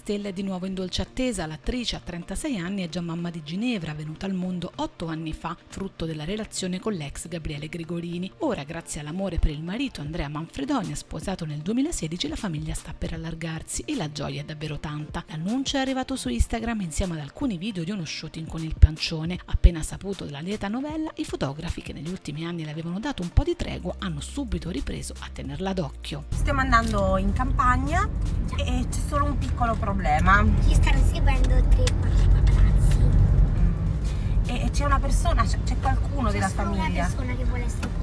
stella è di nuovo in dolce attesa. L'attrice a 36 anni è già mamma di Ginevra, venuta al mondo 8 anni fa, frutto della relazione con l'ex Gabriele Gregorini. Ora, grazie all'amore per il marito Andrea Manfredoni, sposato nel 2016, la famiglia sta per allargarsi e la gioia è davvero tanta. L'annuncio è arrivato su Instagram insieme ad alcuni video di uno shooting con il pancione. Appena saputo della lieta novella, i fotografi, che negli ultimi anni le avevano dato un po' di tregua, hanno subito ripreso a tenerla d'occhio. Stiamo andando in campagna e c'è solo un piccolo problema. Ci stanno seguendo 3-4 paparazzi. E c'è una persona, c'è qualcuno della famiglia. C'è una persona che vuole stare